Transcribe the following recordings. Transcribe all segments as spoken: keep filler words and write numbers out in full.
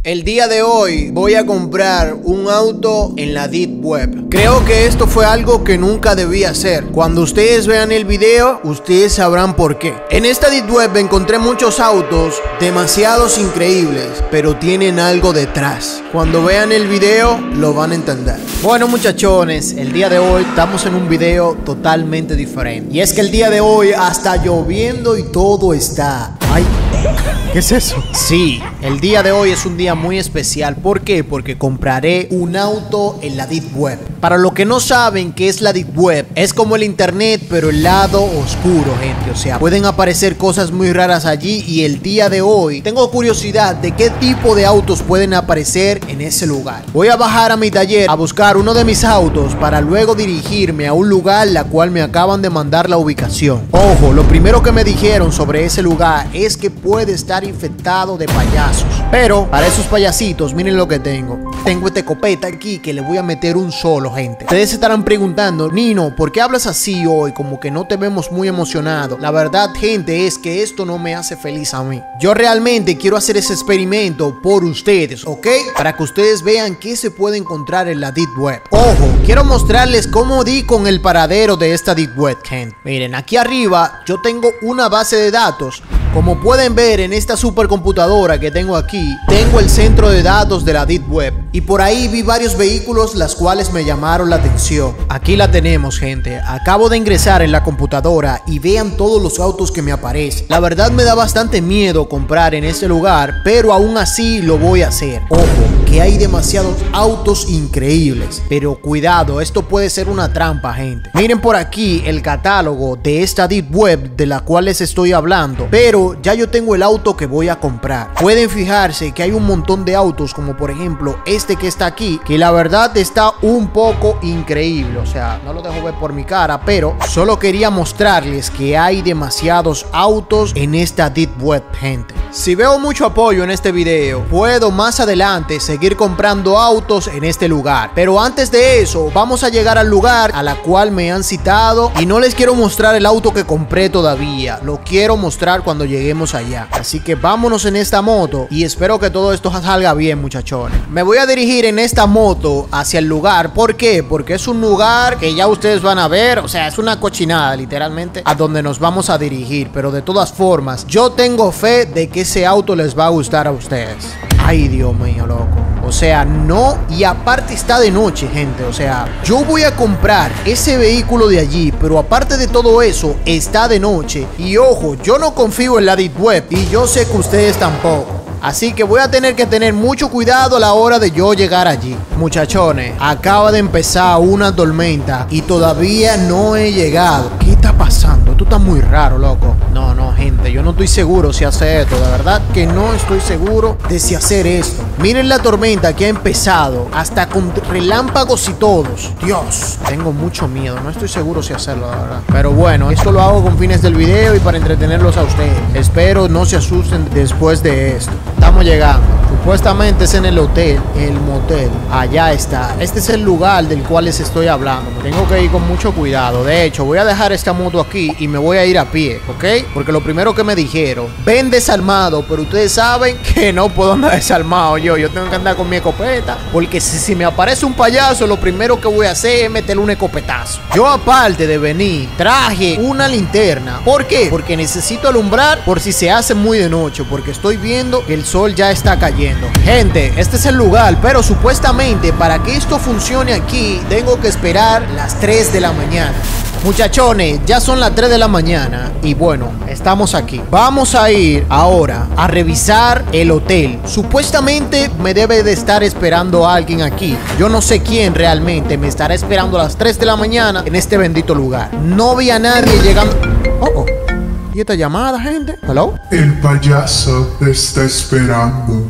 El día de hoy voy a comprar un auto en la Deep Web. Creo que esto fue algo que nunca debí hacer. Cuando ustedes vean el video, ustedes sabrán por qué. En esta Deep Web encontré muchos autos demasiados increíbles, pero tienen algo detrás. Cuando vean el video, lo van a entender. Bueno, muchachones, el día de hoy estamos en un video totalmente diferente. Y es que el día de hoy hasta lloviendo y todo está. Ay, ¿qué es eso? Sí, el día de hoy es un día muy especial. ¿Por qué? Porque compraré un auto en la Deep Web. Para los que no saben qué es la Deep Web, es como el internet, pero el lado oscuro, gente. O sea, pueden aparecer cosas muy raras allí. Y el día de hoy tengo curiosidad de qué tipo de autos pueden aparecer en ese lugar. Voy a bajar a mi taller a buscar uno de mis autos para luego dirigirme a un lugar la cual me acaban de mandar la ubicación. Ojo, lo primero que me dijeron sobre ese lugar es que puede estar infectado de payasos. Pero para esos payasitos, miren lo que tengo. Tengo esta escopeta aquí que le voy a meter un solo, gente. Ustedes se estarán preguntando, Nino, ¿por qué hablas así hoy? Como que no te vemos muy emocionado. La verdad, gente, es que esto no me hace feliz a mí. Yo realmente quiero hacer ese experimento por ustedes, ¿ok? Para que ustedes vean qué se puede encontrar en la Deep Web. Ojo, quiero mostrarles cómo di con el paradero de esta Deep Web, gente. Miren, aquí arriba yo tengo una base de datos. Como pueden ver en esta supercomputadora que tengo aquí, tengo el centro de datos de la Deep Web. Y por ahí vi varios vehículos las cuales me llamaron la atención. Aquí la tenemos, gente. Acabo de ingresar en la computadora y vean todos los autos que me aparecen. La verdad me da bastante miedo comprar en este lugar, pero aún así lo voy a hacer. Ojo, que hay demasiados autos increíbles. Pero cuidado, esto puede ser una trampa, gente. Miren por aquí el catálogo de esta Deep Web de la cual les estoy hablando. Pero ya yo tengo el auto que voy a comprar. Pueden fijarse que hay un montón de autos, como por ejemplo este que está aquí, que la verdad está un poco increíble. O sea, no lo dejo ver por mi cara, pero solo quería mostrarles que hay demasiados autos en esta Deep Web, gente. Si veo mucho apoyo en este video, puedo más adelante seguir comprando autos en este lugar. Pero antes de eso, vamos a llegar al lugar a la cual me han citado. Y no les quiero mostrar el auto que compré todavía. Lo quiero mostrar cuando lleguemos allá. Así que vámonos en esta moto y espero que todo esto salga bien, muchachones. Me voy a dirigir en esta moto hacia el lugar. ¿Por qué? Porque es un lugar que ya ustedes van a ver. O sea, es una cochinada literalmente a donde nos vamos a dirigir. Pero de todas formas, yo tengo fe de que ese auto les va a gustar a ustedes. Ay, Dios mío, loco. O sea, no. Y aparte está de noche, gente. O sea, yo voy a comprar ese vehículo de allí, pero aparte de todo eso, está de noche. Y ojo, yo no confío en la Deep Web. Y yo sé que ustedes tampoco. Así que voy a tener que tener mucho cuidado a la hora de yo llegar allí. Muchachones, acaba de empezar una tormenta y todavía no he llegado. ¿Qué está pasando? Esto está muy raro, loco. No, no, gente, yo no estoy seguro si hacer esto. De verdad que no estoy seguro de si hacer esto. Miren la tormenta que ha empezado, hasta con relámpagos y todos. Dios, tengo mucho miedo. No estoy seguro si hacerlo, la verdad. Pero bueno, esto lo hago con fines del video y para entretenerlos a ustedes. Espero no se asusten después de esto. Estamos llegando. Supuestamente es en el hotel, el motel. Allá está. Este es el lugar del cual les estoy hablando. Tengo que ir con mucho cuidado. De hecho, voy a dejar esta moto aquí y me voy a ir a pie, ¿ok? Porque lo primero que me dijeron, ven desarmado, pero ustedes saben que no puedo andar desarmado yo. Yo tengo que andar con mi escopeta. Porque si, si me aparece un payaso, lo primero que voy a hacer es meterle un escopetazo. Yo, aparte de venir, traje una linterna. ¿Por qué? Porque necesito alumbrar por si se hace muy de noche. Porque estoy viendo que el sol ya está cayendo. Gente, este es el lugar, pero supuestamente para que esto funcione aquí tengo que esperar las tres de la mañana. Muchachones, ya son las tres de la mañana y bueno, estamos aquí. Vamos a ir ahora a revisar el hotel. Supuestamente me debe de estar esperando alguien aquí. Yo no sé quién realmente me estará esperando a las tres de la mañana en este bendito lugar. No vi a nadie llegando. Oh, oh. ¿Y esta llamada, gente? ¿Hello? El payaso te está esperando.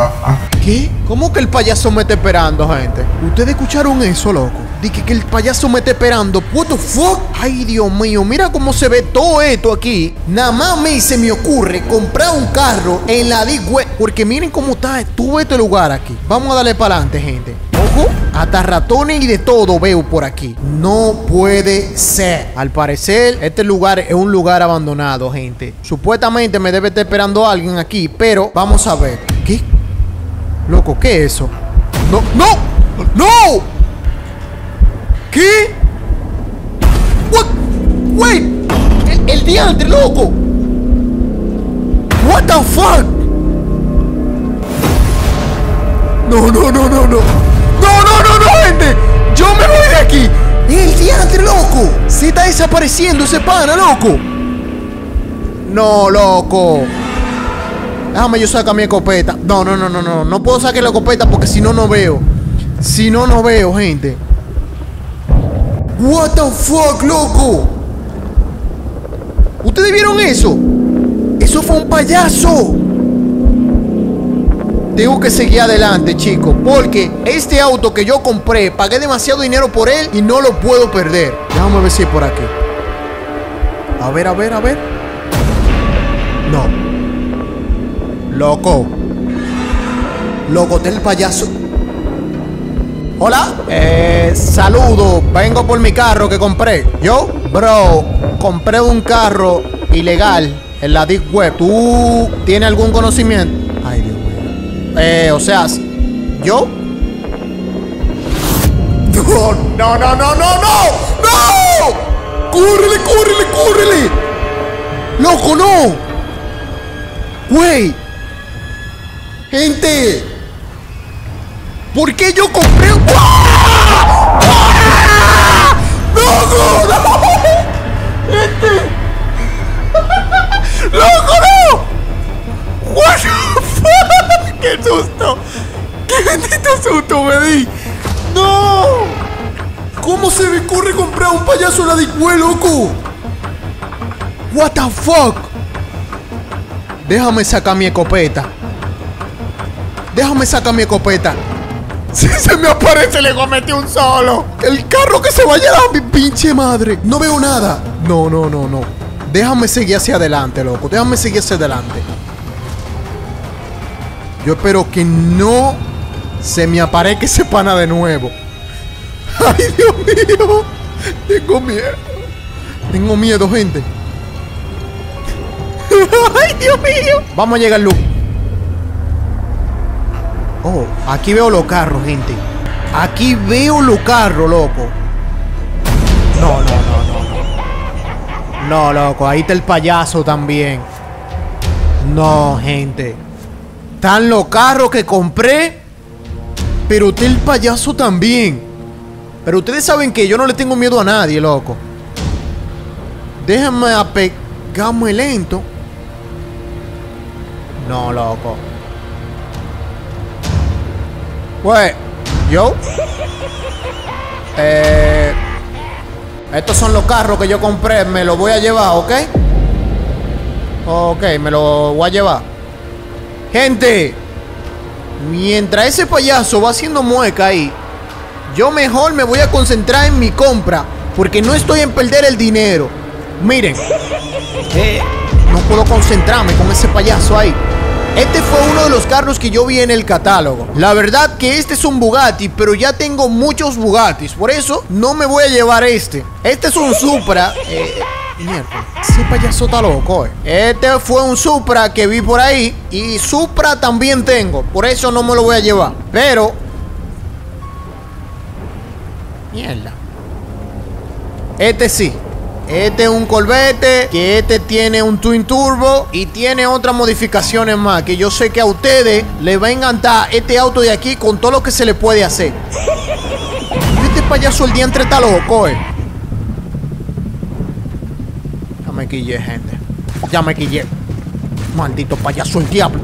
¿Qué? ¿Cómo que el payaso me está esperando, gente? ¿Ustedes escucharon eso, loco? Dije que el payaso me está esperando. What the fuck? Ay, Dios mío, mira cómo se ve todo esto aquí. Nada más a mí se me ocurre comprar un carro en la Deep Web. Porque miren cómo está todo este lugar aquí. Vamos a darle para adelante, gente. Ojo, hasta ratones y de todo veo por aquí. No puede ser. Al parecer, este lugar es un lugar abandonado, gente. Supuestamente me debe estar esperando alguien aquí, pero vamos a ver. ¿Qué? Loco, ¿qué es eso? ¡No! ¡No! ¡No! ¿Qué? What? Wait. El, el diantre, loco. What the fuck? No, no, no, no, no. No, no, no, no, gente. Yo me voy de aquí. El diantre, loco. Se está desapareciendo ese pana, loco. No, loco. Déjame yo sacar mi escopeta. No, no, no, no, no. No puedo sacar la escopeta porque si no, no veo. Si no, no veo, gente. What the fuck, loco. ¿Ustedes vieron eso? Eso fue un payaso. Tengo que seguir adelante, chicos, porque este auto que yo compré, pagué demasiado dinero por él y no lo puedo perder. Déjame ver si es por aquí. A ver, a ver, a ver. No. Loco. Loco, está el payaso. Hola. Eh, saludo. Vengo por mi carro que compré. ¿Yo? Bro, compré un carro ilegal en la Deep Web. ¿Tú tienes algún conocimiento? Ay, Dios mío. Eh, o sea, ¿yo? No, no, no, no, no, no. ¡No! ¡Córrele, córrele, córrele! ¡Loco, no! ¡Güey! ¡Gente! ¿Por qué yo compré un... ¡Ah! ¡Ah! ¡Loco, no! ¡Gente! ¡Loco, no! ¡What the fuck! ¡Qué susto! ¡Qué bendito susto me di! ¡No! ¿Cómo se me ocurre comprar un payaso en la Deep Web, loco? What the fuck? Déjame sacar mi escopeta. Déjame sacar mi escopeta. Si se me aparece, le voy a meter un solo. El carro que se vaya a mi pinche madre. No veo nada. No, no, no, no. Déjame seguir hacia adelante, loco. Déjame seguir hacia adelante. Yo espero que no se me aparezca ese pana de nuevo. Ay, Dios mío. Tengo miedo. Tengo miedo, gente. Ay, Dios mío. Vamos a llegar, luz. Oh, aquí veo los carros, gente. Aquí veo los carros, loco. No, no, no, no, no. No, loco, ahí está el payaso también. No, gente. Están los carros que compré, pero está el payaso también. Pero ustedes saben que yo no le tengo miedo a nadie, loco. Déjenme apegarme lento. No, loco. Pues, yo. Eh, estos son los carros que yo compré. Me los voy a llevar, ¿ok? Ok, me los voy a llevar. Gente, mientras ese payaso va haciendo mueca ahí, yo mejor me voy a concentrar en mi compra, porque no estoy en perder el dinero. Miren, eh, no puedo concentrarme con ese payaso ahí. Este fue uno de los carros que yo vi en el catálogo. La verdad que este es un Bugatti, pero ya tengo muchos Bugattis, por eso no me voy a llevar este. Este es un Supra. Eh, mierda, ese payaso está loco, eh. Este fue un Supra que vi por ahí, y Supra también tengo, por eso no me lo voy a llevar. Pero... mierda. Este sí. Este es un Corvette, que este tiene un Twin Turbo y tiene otras modificaciones más, que yo sé que a ustedes les va a encantar este auto de aquí con todo lo que se le puede hacer. Este payaso el diantre está loco, eh. Ya me quillé, gente. Ya me quillé. Maldito payaso el diablo.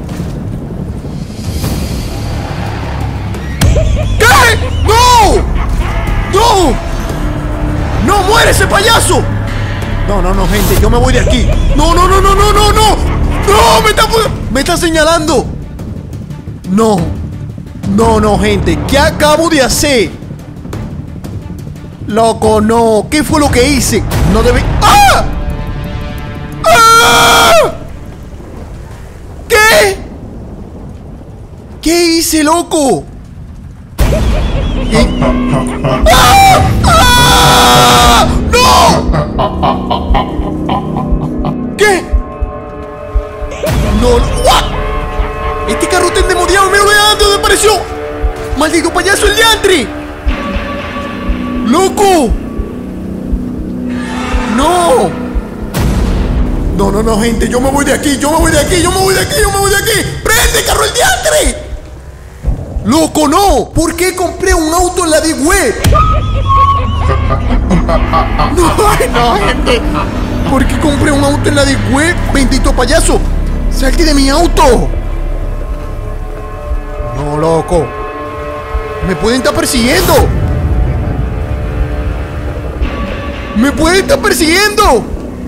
¿Qué? ¡No! ¡No! ¡No muere ese payaso! No, no, no, gente, yo me voy de aquí. No, no, no, no, no, no, no. No, me está, me está señalando. No. No, no, gente, ¿qué acabo de hacer? Loco, no. ¿Qué fue lo que hice? No debe... ¡Ah! ¡Ah! ¿Qué? ¿Qué hice, loco? ¿Qué? ¡Ah! ¡Ah! ¡No! ¿Qué? No, ¿what? Este carro está endemoniado, mira, vea dónde apareció. ¡Maldito payaso, el diantre! ¡Loco! ¡No! No, no, no, gente, yo me voy de aquí, yo me voy de aquí, yo me voy de aquí, yo me voy de aquí. ¡Prende, carro, el diantre! ¡Loco, no! ¿Por qué compré un auto en la Deep Web? No, ay, no, gente. ¿Por qué compré un auto en la Deep Web? ¡Bendito payaso! ¡Salte de mi auto! No, loco. Me pueden estar persiguiendo. ¡Me pueden estar persiguiendo!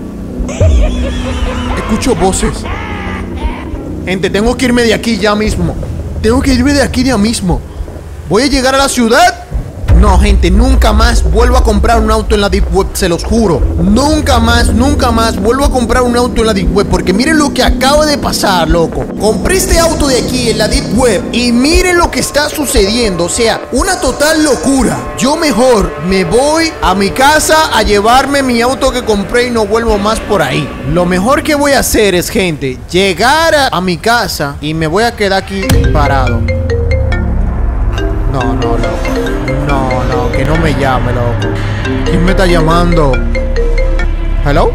Escucho voces. Gente, tengo que irme de aquí ya mismo. Tengo que irme de aquí ya mismo. Voy a llegar a la ciudad. No, gente, nunca más vuelvo a comprar un auto en la Deep Web, se los juro. Nunca más, nunca más vuelvo a comprar un auto en la Deep Web. Porque miren lo que acaba de pasar, loco. Compré este auto de aquí en la Deep Web y miren lo que está sucediendo. O sea, una total locura. Yo mejor me voy a mi casa a llevarme mi auto que compré y no vuelvo más por ahí. Lo mejor que voy a hacer es, gente, llegar a, a mi casa y me voy a quedar aquí parado. No, no, loco. No, no, que no me llame, loco. ¿Quién me está llamando? ¿Hello?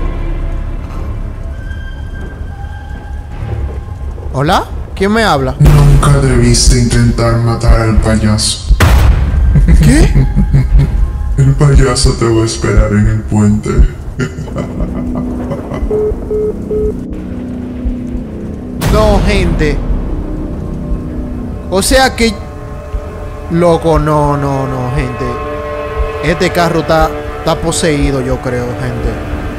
¿Hola? ¿Quién me habla? Nunca debiste intentar matar al payaso. ¿Qué? El payaso te va a esperar en el puente. No, gente. O sea que... Loco, no, no, no, gente. Este carro está, está poseído, yo creo, gente.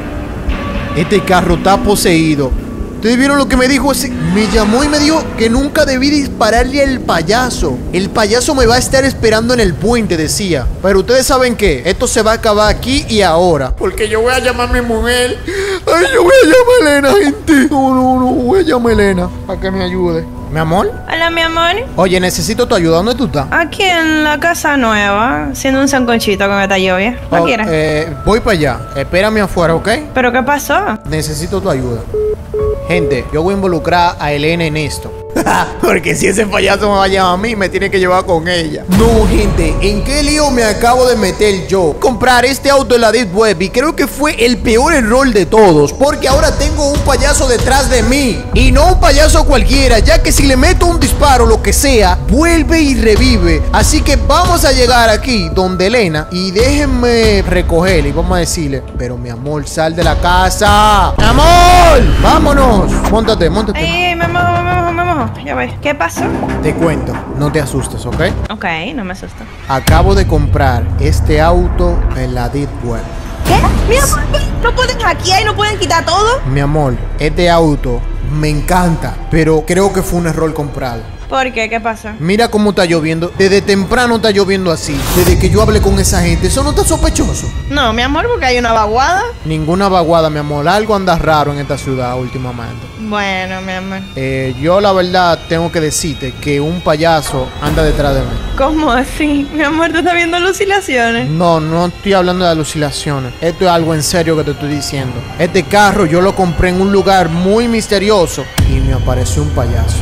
Este carro está poseído. ¿Ustedes vieron lo que me dijo ese? Me llamó y me dijo que nunca debí dispararle al payaso. El payaso me va a estar esperando en el puente, decía. Pero ustedes saben qué, esto se va a acabar aquí y ahora. Porque yo voy a llamar a mi mujer. Ay, yo voy a llamar a Elena, gente. No, no, no, voy a llamar a Elena para que me ayude. ¿Mi amor? Hola, mi amor. Oye, necesito tu ayuda. ¿Dónde tú estás? Aquí en la casa nueva, haciendo un sancochito que me está lloviendo. ¿No Oh, quieres? eh, voy para allá. Espérame afuera, ¿ok? ¿Pero qué pasó? Necesito tu ayuda. Gente, yo voy a involucrar a Elena en esto. Porque si ese payaso me va a llamar a mí, me tiene que llevar con ella. No, gente, ¿en qué lío me acabo de meter yo? Comprar este auto en la Deep Web. Y creo que fue el peor error de todos. Porque ahora tengo un payaso detrás de mí. Y no un payaso cualquiera, ya que si le meto un disparo, lo que sea, vuelve y revive. Así que vamos a llegar aquí, donde Elena. Y déjenme recogerle y vamos a decirle: pero mi amor, sal de la casa. ¡Mi amor! ¡Vámonos! Móntate, móntate. Ay, me mojo, me mojo, me mojo. Ya ves. ¿Qué pasó? Te cuento, no te asustes, ¿ok? Ok, no me asusto. Acabo de comprar este auto en la Deep Web. ¿Qué? Mi amor, ¿no pueden hackear y no pueden quitar todo? Mi amor, este auto me encanta, pero creo que fue un error comprarlo. ¿Por qué? ¿Qué pasó? Mira cómo está lloviendo. Desde temprano está lloviendo así. Desde que yo hablé con esa gente. ¿Eso no está sospechoso? No, mi amor, porque hay una vaguada. Ninguna vaguada, mi amor. Algo anda raro en esta ciudad últimamente. Bueno, mi amor. Eh, yo la verdad tengo que decirte que un payaso anda detrás de mí. ¿Cómo así? Mi amor, ¿tú estás viendo alucinaciones? No, no estoy hablando de alucinaciones. Esto es algo en serio que te estoy diciendo. Este carro yo lo compré en un lugar muy misterioso y me apareció un payaso.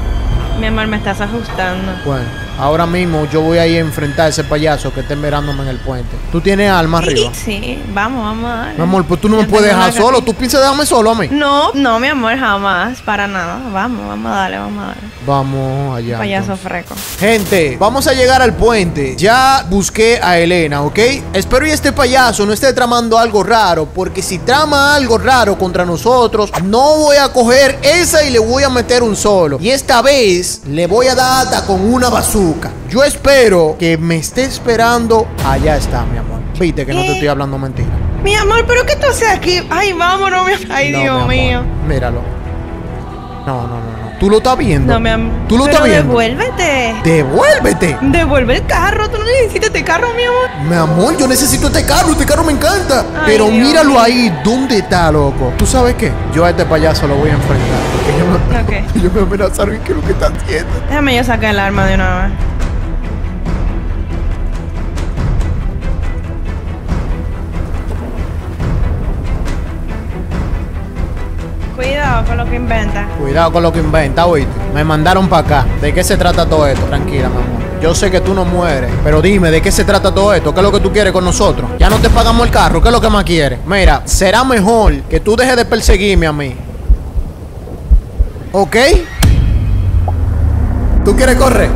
Mi amor, me estás ajustando. Bueno, ahora mismo yo voy a ir a enfrentar a ese payaso que está esperándome en el puente. ¿Tú tienes alma arriba? Sí, vamos, vamos a darle. Mi amor, pues tú no me Yo puedes tengo dejar una solo. gatita. ¿Tú piensas dejarme solo a mí? No, no, mi amor, jamás, para nada. Vamos, vamos a darle, vamos a darle. Vamos allá. Payaso entonces. freco. Gente, vamos a llegar al puente. Ya busqué a Elena, ¿ok? Espero y este payaso no esté tramando algo raro, porque si trama algo raro contra nosotros, no voy a coger esa y le voy a meter un solo. Y esta vez le voy a dar hasta con una bazooka. Yo espero que me esté esperando. Allá está, mi amor. Viste que no te estoy hablando mentira. Mi amor, ¿pero qué tú haces aquí? Ay, vámonos, mi amor. Ay, No, Dios mi mío. amor, míralo. No, no, no, no. ¿Tú lo estás viendo? No, mi amor. ¿Tú lo Pero estás viendo? devuélvete. ¡Devuélvete! Devuelve el carro. Tú no necesitas este carro, mi amor. Mi amor, yo necesito este carro, este carro me encanta. Ay, Pero Dios míralo mío. ahí, ¿dónde está, loco? ¿Tú sabes qué? Yo a este payaso lo voy a enfrentar. Porque ellos me, Ok. ellos me amenazaron y qué es lo que está haciendo. Déjame yo sacar el arma de una vez. Cuidado con lo que inventa. Cuidado con lo que inventa, oíste. Me mandaron para acá. ¿De qué se trata todo esto? Tranquila, mi amor. Yo sé que tú no mueres, pero dime, ¿de qué se trata todo esto? ¿Qué es lo que tú quieres con nosotros? Ya no te pagamos el carro, ¿qué es lo que más quieres? Mira, será mejor que tú dejes de perseguirme a mí. ¿Ok? ¿Tú quieres correr?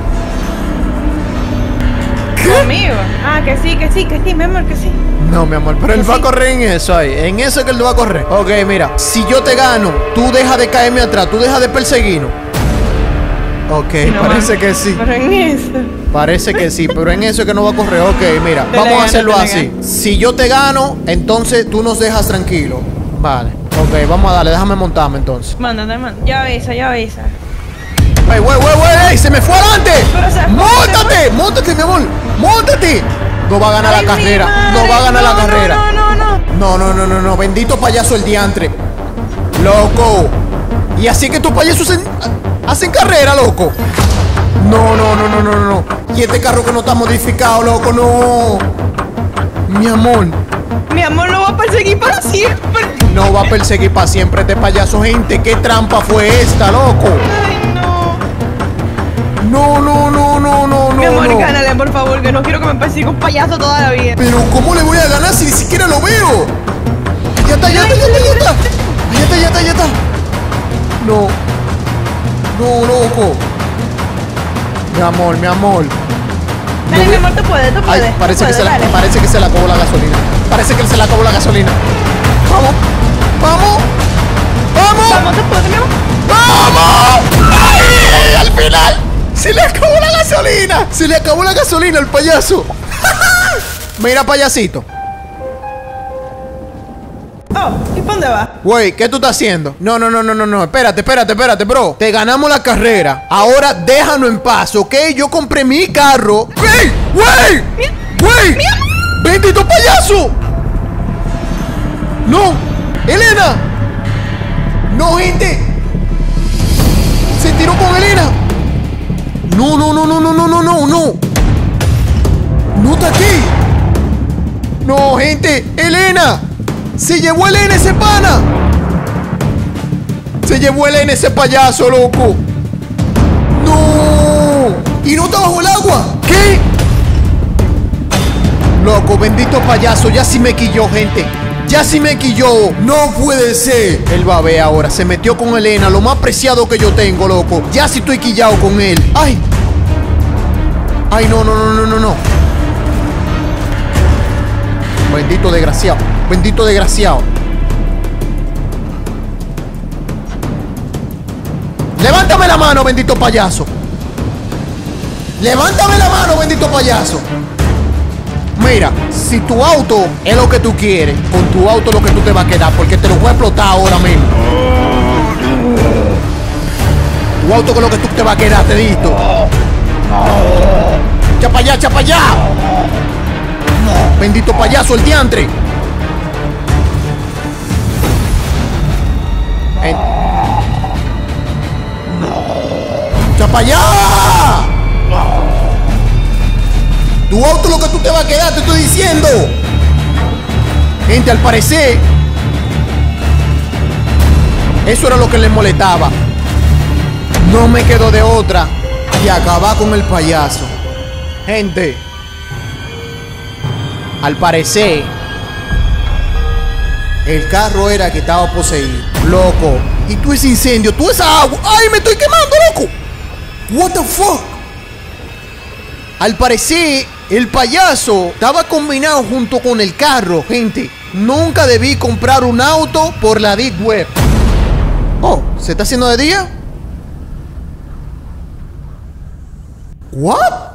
¿Conmigo? Ah, que sí, que sí, que sí, mi amor, que sí. No, mi amor, pero él Que va sí. a correr en eso ahí. En eso es que él va a correr. Ok, mira, si yo te gano, tú dejas de caerme atrás, tú dejas de perseguirnos. Ok, No, parece mami, que sí. Pero en eso. Parece que sí, pero en eso es que no va a correr. Ok, mira, Te vamos le a gano, hacerlo te le así. gano. Si yo te gano, entonces tú nos dejas tranquilos. Vale. Ok, vamos a darle, déjame montarme entonces. Mándate, mándate. Ya avisa, ya avisa. ¡Ey, wey, wey, wey! ¡Ey! ¡Se me fue adelante! Pero se fue, ¡Móntate! ¡Móntate, mi amor! ¡Móntate! No va a ganar Ay, la mi carrera. madre. No va a ganar la No, carrera. No, no, no, no. No, no, no, no, no. Bendito payaso el diantre. Loco. Y así que tus payasos hacen, hacen carrera, loco. No, no, no, no, no, no. Y este carro que no está modificado, loco, no. Mi amor. Mi amor lo va a perseguir para siempre. No va a perseguir para siempre este payaso, gente. ¿Qué trampa fue esta, loco? Ay, no. No, no, no, no, no, Mi no. amor, no. gánale, por favor, que no quiero que me persiga un payaso toda la vida. Pero ¿cómo le voy a ganar si ni siquiera lo veo? Ya está, ya está, ya está, ya está. Ya está, ya está, ya está. No. No, loco. Mi amor, mi amor. Dale, No mi voy- amor, tú puedes, tú puedes. Ay, tú parece que, puedes, se la, dale. parece que se le acabó la gasolina. Parece que se le acabó la gasolina. Vamos, vamos, vamos, Vamos, tú puedes, mi amor. vamos. ¡Ay! Al final, se le acabó la gasolina. Se le acabó la gasolina al payaso. Mira, payasito. Oh, ¿y para dónde vas? Güey, ¿qué tú estás haciendo? No, no, no, no, no, no. Espérate, espérate, espérate, bro. Te ganamos la carrera. Ahora déjanos en paz, ¿ok? Yo compré mi carro. ¡Güey! ¡Güey! ¡Güey! ¡Bendito payaso! ¡No! ¡Elena! ¡No, gente! ¡Se tiró con Elena! No, no, no, no, no, no, no, no, no. ¡No está aquí! ¡No, gente! ¡Elena! ¡Se llevó a Elena ese pana! ¡Se llevó a Elena ese payaso, loco! ¡No! ¿Y no está bajo el agua? ¿Qué? Loco, bendito payaso, ya sí me quilló, gente. Ya sí me quilló. No puede ser. Él va a ver ahora. Se metió con Elena, lo más preciado que yo tengo, loco. Ya sí estoy quillado con él. ¡Ay! ¡Ay, no, no, no, no, no, no! Bendito desgraciado. Bendito desgraciado. Levántame la mano, bendito payaso. Levántame la mano, bendito payaso. Mira, si tu auto es lo que tú quieres, con tu auto es lo que tú te vas a quedar, porque te lo voy a explotar ahora mismo. Tu auto con lo que tú te vas a quedar, te disto. ¡Chapa allá, chapa allá! Bendito payaso, el diantre. En... ¡Chapa allá! Tu auto lo que tú te vas a quedar, te estoy diciendo. Gente, al parecer eso era lo que les molestaba. No me quedo de otra que acabar con el payaso. Gente, al parecer el carro era que estaba poseído. Loco, y tú ese incendio, tú esa agua. ¡Ay, me estoy quemando, loco! What the fuck? Al parecer el payaso estaba combinado junto con el carro. Gente, nunca debí comprar un auto por la Deep Web. Oh, ¿se está haciendo de día? What?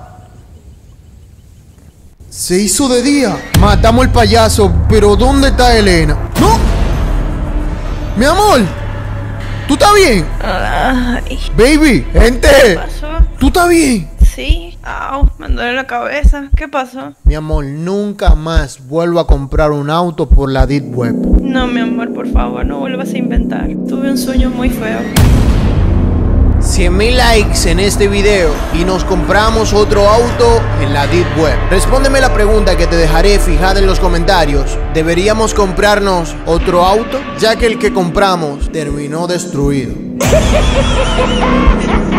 Se hizo de día. Matamos al payaso, pero ¿dónde está Elena? ¡No! Mi amor, ¿tú estás bien? Ay, Baby, gente, ¿qué pasó? ¿tú estás bien? Sí. Au, me duele la cabeza. ¿Qué pasó? Mi amor, nunca más vuelvo a comprar un auto por la Deep Web. No, mi amor, por favor, no vuelvas a inventar. Tuve un sueño muy feo. cien mil likes en este video y nos compramos otro auto en la Deep Web. Respóndeme la pregunta que te dejaré fijada en los comentarios. ¿Deberíamos comprarnos otro auto? Ya que el que compramos terminó destruido.